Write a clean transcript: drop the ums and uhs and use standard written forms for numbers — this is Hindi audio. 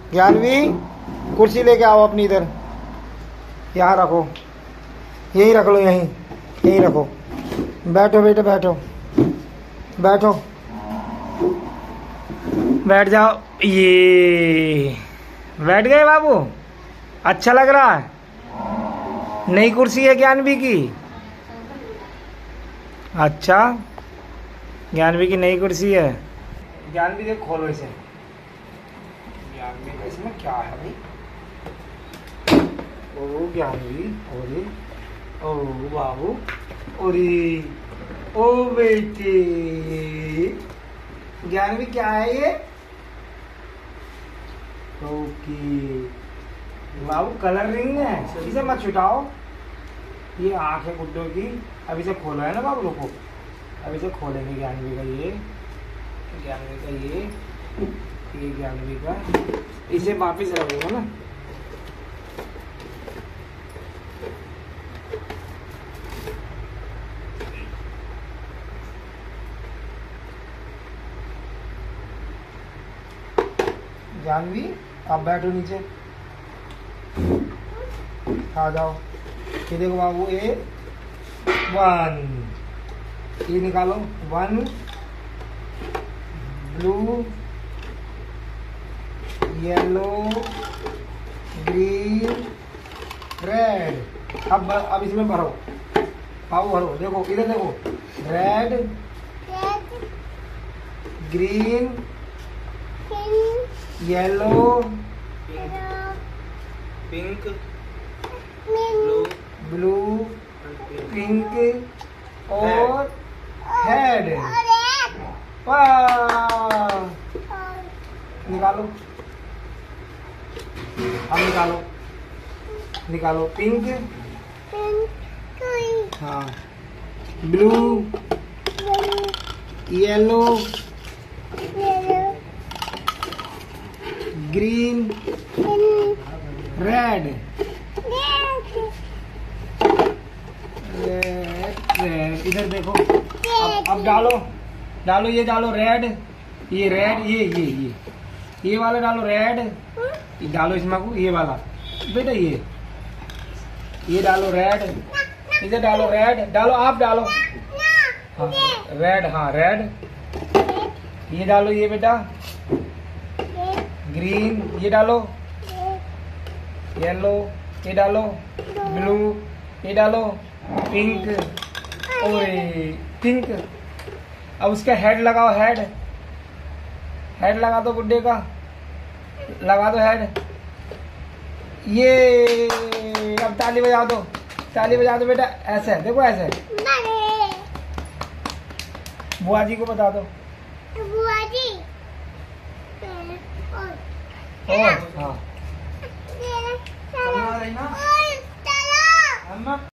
ज्ञानवी कुर्सी लेके आओ अपनी इधर, यहाँ रखो, यहीं रख लो, यहीं रखो। बैठो बेटे, बैठो बैठो, बैठ जाओ। ये बैठ गए बाबू, अच्छा लग रहा है। नई कुर्सी है ज्ञानवी की। अच्छा, ज्ञानवी की नई कुर्सी है। ज्ञानवी देख, खोलो इसे। ज्ञानवी इसमें क्या है भाई? ओ ज्ञानवी, ओरे ओ बाबू, ओरे ओ बेटे। ज्ञानवी क्या है ये? ओके बाबू, कलर रिंग है, इसे मत छुटाओ। ये आँख है गुड्डो की। अब इसे खोला है ना बाबू, रुको, अब इसे खोलेंगे। ज्ञानवी का ये, ज्ञानवी का ये ज्ञानवी का, इसे वापिस रखेंगे ना। जानवी आप बैठो नीचे, आ जाओ। ये देखो बाबू, ए 1, ये निकालो 1, ब्लू, येलो, ग्रीन, रेड। अब इसमें भरो बाबू, भरो। देखो इधर देखो, red, green, yellow, pink, blue, pink और हेड। वाह, निकालो, अब निकालो पिंक, हाँ, ब्लू, येलो, ग्रीन, रेड। इधर देखो, अब डालो ये डालो रेड, ये रेड, ये वाला डालो रेड, ये डालो इसमें को, ये वाला बेटा, ये डालो रेड, इधर डालो रेड, डालो आप डालो, हाँ रेड, हाँ रेड। ये डालो ये बेटा, ग्रीन, ये डालो, येलो, ये डालो, ब्लू, ये डालो, पिंक, ओरे पिंक। अब उसका हेड लगाओ, हेड लगा दो गुड्डे का, लगा दो हेड। ये अब ताली बजा दो बेटा, ऐसे देखो, ऐसे। बुआ जी को बता दो, बुआ जी। और हाँ